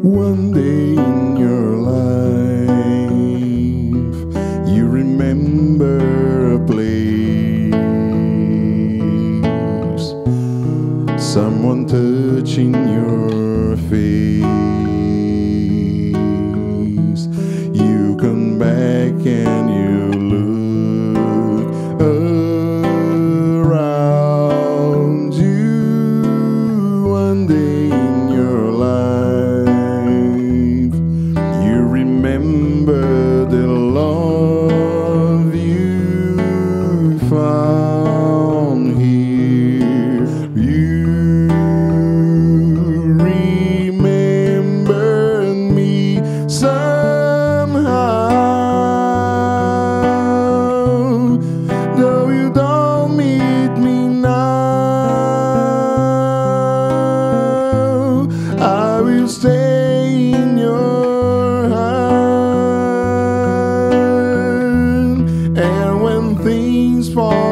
One day in your life, you remember a place, someone touching your face. You come back and you look around you. One day in your life, you remember the love you found here. You remember me somehow, though you don't meet me now. I will stay in your heart, and when things fall